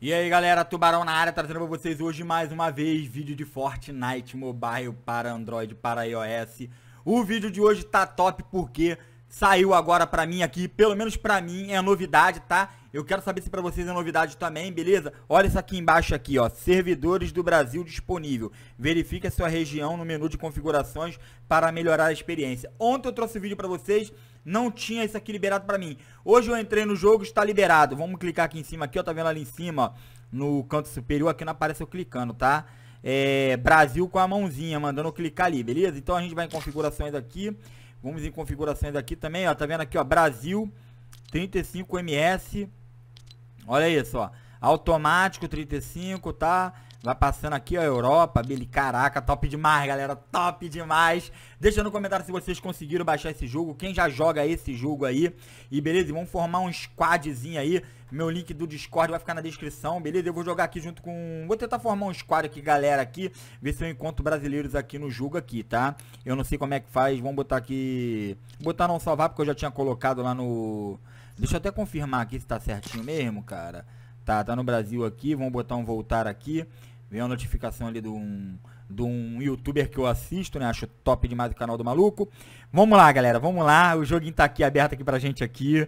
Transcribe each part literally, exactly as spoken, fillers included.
E aí galera, Tubarão na área, trazendo pra vocês hoje mais uma vez vídeo de Fortnite Mobile para Android, para iOS. O vídeo de hoje tá top porque saiu agora pra mim aqui, pelo menos pra mim é novidade, tá? Eu quero saber se pra vocês é novidade também, beleza? Olha isso aqui embaixo aqui, ó, servidores do Brasil disponível. Verifique a sua região no menu de configurações para melhorar a experiência. Ontem eu trouxe o vídeo pra vocês, não tinha isso aqui liberado pra mim. Hoje eu entrei no jogo, está liberado. Vamos clicar aqui em cima, aqui, ó, tá vendo ali em cima, ó, no canto superior, aqui não aparece eu clicando, tá? É, Brasil com a mãozinha, mandando eu clicar ali, beleza? Então a gente vai em configurações aqui. Vamos em configurações aqui também, ó, tá vendo aqui, ó, Brasil, trinta e cinco M S. Olha isso, ó, automático trinta e cinco, tá? Vai passando aqui, ó, Europa, Beli, caraca, top demais, galera, top demais. Deixa no comentário se vocês conseguiram baixar esse jogo, quem já joga esse jogo aí. E beleza, e vamos formar um squadzinho aí. Meu link do Discord vai ficar na descrição, beleza? Eu vou jogar aqui junto com... Vou tentar formar um squad aqui, galera, aqui. Ver se eu encontro brasileiros aqui no jogo aqui, tá? Eu não sei como é que faz, vamos botar aqui... Vou botar não salvar, porque eu já tinha colocado lá no... Deixa eu até confirmar aqui se tá certinho mesmo, cara. Tá, tá no Brasil aqui, vamos botar um voltar aqui. Vem uma notificação ali de um, de um youtuber que eu assisto, né? Acho top demais o canal do maluco. Vamos lá, galera, vamos lá. O joguinho tá aqui aberto aqui pra gente aqui.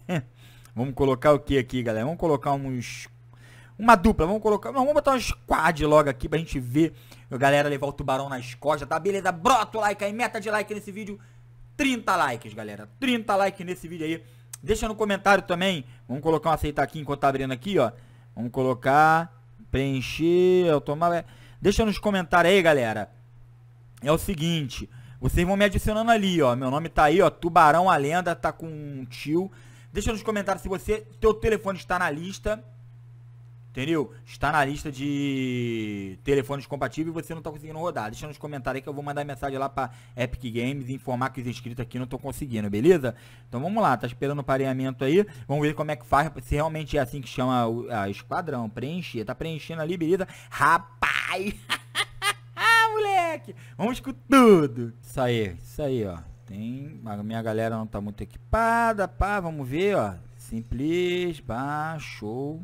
Vamos colocar o que aqui, galera? Vamos colocar uns... Uma dupla, vamos colocar... Não, vamos botar um squad logo aqui pra gente ver a galera levar o tubarão nas costas, tá? Beleza? Brota o like aí, meta de like nesse vídeo. trinta likes, galera. trinta likes nesse vídeo aí. Deixa no comentário também. Vamos colocar um aceitar aqui enquanto tá abrindo aqui, ó. Vamos colocar... Preencher, automático. Deixa nos comentários aí, galera. É o seguinte, vocês vão me adicionando ali, ó. Meu nome tá aí, ó. Tubarão a Lenda, tá com um tio. Deixa nos comentários se você, teu telefone está na lista. Entendeu? Está na lista de telefones compatíveis e você não tá conseguindo rodar. Deixa nos comentários aí que eu vou mandar mensagem lá pra Epic Games e informar que os inscritos aqui não estão conseguindo, beleza? Então vamos lá, tá esperando o pareamento aí. Vamos ver como é que faz, se realmente é assim que chama o a esquadrão. Preencher, tá preenchendo ali, beleza? Rapaz! Moleque! Vamos com tudo! Isso aí, isso aí, ó. Tem, a minha galera não tá muito equipada, pá, vamos ver, ó. Simples, pá, show.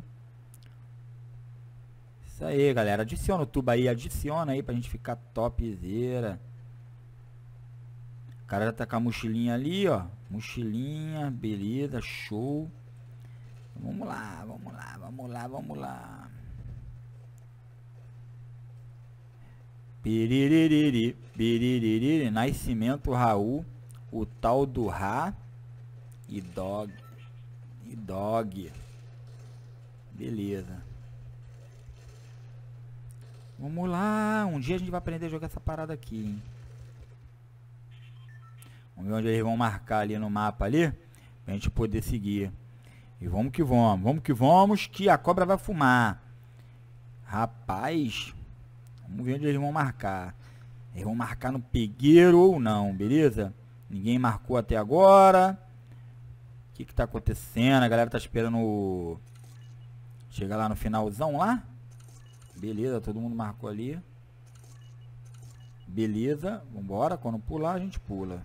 Isso aí, galera. Adiciona o tubo aí. Adiciona aí pra gente ficar topzera. O cara já tá com a mochilinha ali, ó. Mochilinha, beleza, show. Vamos lá, vamos lá, vamos lá, vamos lá. Piririri, piririri. Nascimento Raul. O tal do Ra. E Dog. E Dog. Beleza. Vamos lá, um dia a gente vai aprender a jogar essa parada aqui, hein? Vamos ver onde eles vão marcar ali no mapa ali, pra gente poder seguir. E vamos que vamos, vamos que vamos, que a cobra vai fumar. Rapaz, vamos ver onde eles vão marcar. Eles vão marcar no pegueiro ou não, beleza? Ninguém marcou até agora. O que que tá acontecendo? A galera tá esperando chegar lá no finalzão lá. Beleza, todo mundo marcou ali. Beleza, vambora. Quando pular, a gente pula.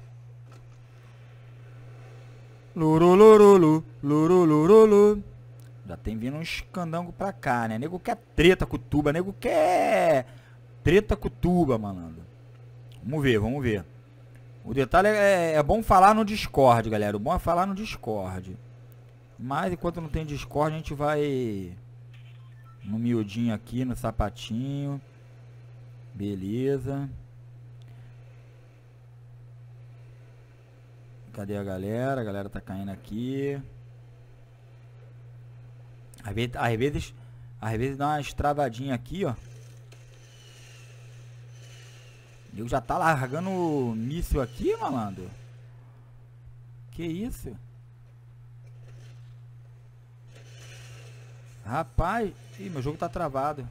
Lurulurulu, lurulurulu. Já tem vindo uns candangos pra cá, né? Nego quer treta com tuba, nego quer treta com tuba, malandro. Vamos ver, vamos ver. O detalhe é, é bom falar no Discord, galera. O bom é falar no Discord. Mas enquanto não tem Discord, a gente vai... No miudinho aqui, no sapatinho. Beleza. Cadê a galera? A galera tá caindo aqui. Às vezes, às vezes, às vezes dá uma estravadinha aqui, ó. Eu já tá largando o míssil aqui, malandro. Que isso? Rapaz, ih, meu jogo tá travado.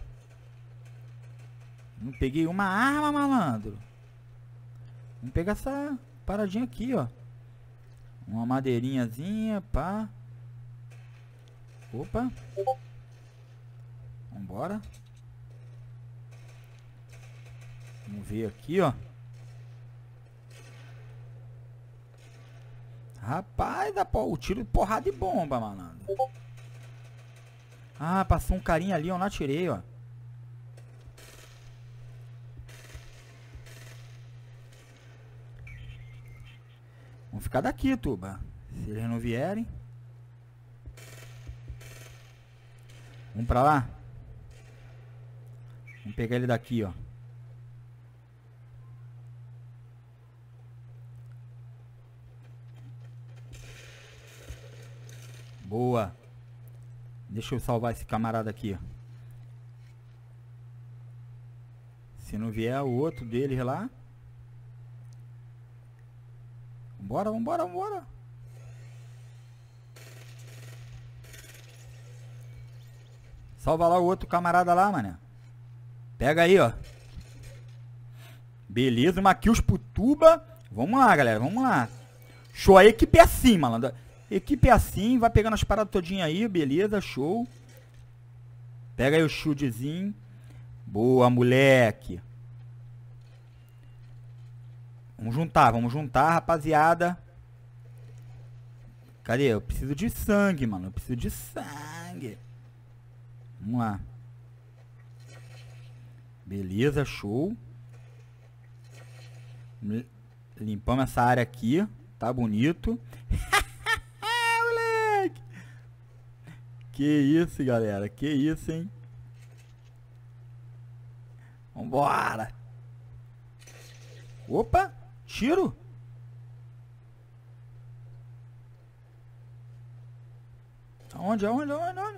Não peguei uma arma, malandro. Vamos pegar essa paradinha aqui, ó. Uma madeirinhazinha, pá. Opa. Vambora. Vamos ver aqui, ó. Rapaz, dá o tiro de porrada de bomba, malandro. Ah, passou um carinha ali, eu não atirei, ó. Vamos ficar daqui, Tuba. Se eles não vierem. Vamos pra lá. Vamos pegar ele daqui, ó. Boa. Deixa eu salvar esse camarada aqui, ó. Se não vier o outro deles lá. Vambora, vambora, vambora. Salva lá o outro camarada lá, mané. Pega aí, ó. Beleza, uma kills pro Tuba. Vamos lá, galera, vamos lá. Show, a equipe é assim, malandro. Equipe é assim, vai pegando as paradas todinhas aí, beleza, show. Pega aí o shieldzinho. Boa, moleque. Vamos juntar, vamos juntar, rapaziada. Cadê? Eu preciso de sangue, mano. Eu preciso de sangue. Vamos lá. Beleza, show. Limpamos essa área aqui. Tá bonito. Moleque. Que isso, galera. Que isso, hein? Vambora. Opa. Tiro. Aonde, aonde, aonde, aonde?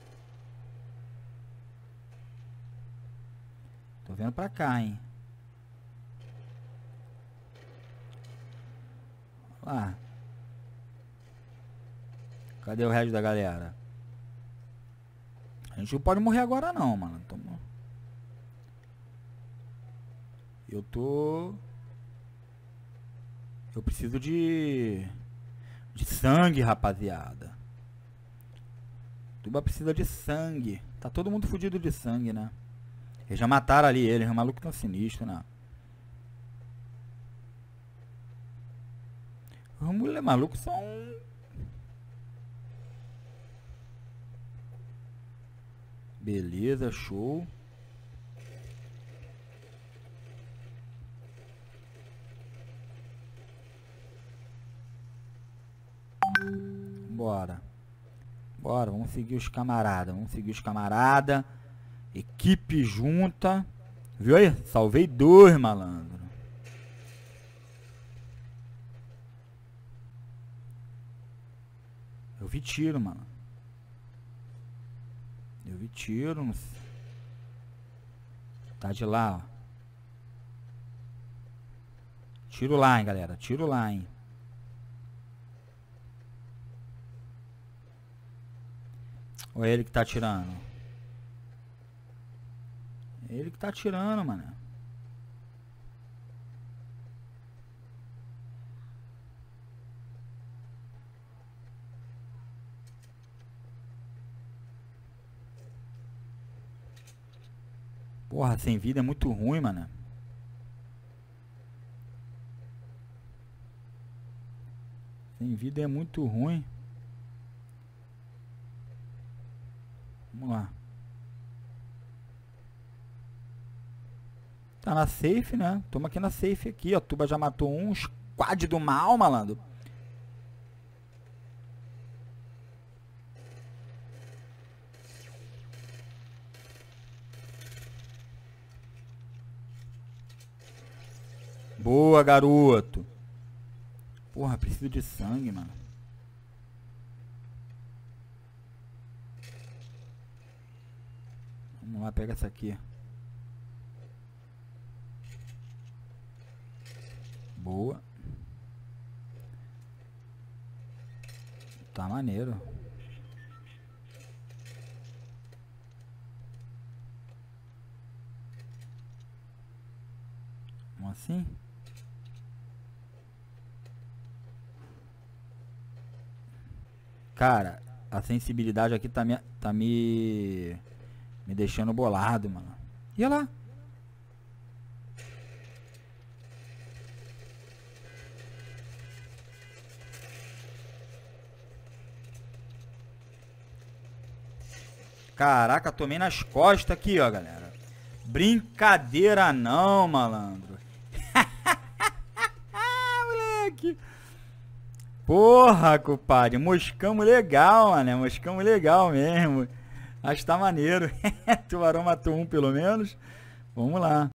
Tô vendo pra cá, hein? Lá. Cadê o resto da galera? A gente não pode morrer agora não, mano. Tamo... Eu tô... Eu preciso de... De sangue, rapaziada. Tuba precisa de sangue. Tá todo mundo fudido de sangue, né? Eles já mataram ali eles. Os malucos tão sinistros, né? Os moleques malucos são... Beleza, show. Bora. Bora, vamos seguir os camaradas. Vamos seguir os camaradas. Equipe junta. Viu aí? Salvei dois, malandro. Eu vi tiro, mano. Eu vi tiro. Não sei. Tá de lá, ó. Tiro lá, hein, galera. Tiro lá, hein. Ou é ele que tá atirando? É ele que tá atirando, mano. Porra, sem vida é muito ruim, mano. Sem vida é muito ruim. Vamos lá. Tá na safe, né? Toma aqui na safe aqui, ó. Tuba já matou um. Squad do mal, malandro. Boa, garoto. Porra, preciso de sangue, mano. Vamos lá, pega essa aqui. Boa. Tá maneiro. Vamos assim? Cara, a sensibilidade aqui tá me... Tá me... Me deixando bolado, mano. E olha lá. Caraca, tomei nas costas aqui, ó, galera. Brincadeira não, malandro. Moleque. Porra, compadre. Moscamos legal, mano. Moscamos legal mesmo. Acho que tá maneiro. Tubarão matou um, pelo menos. Vamos lá.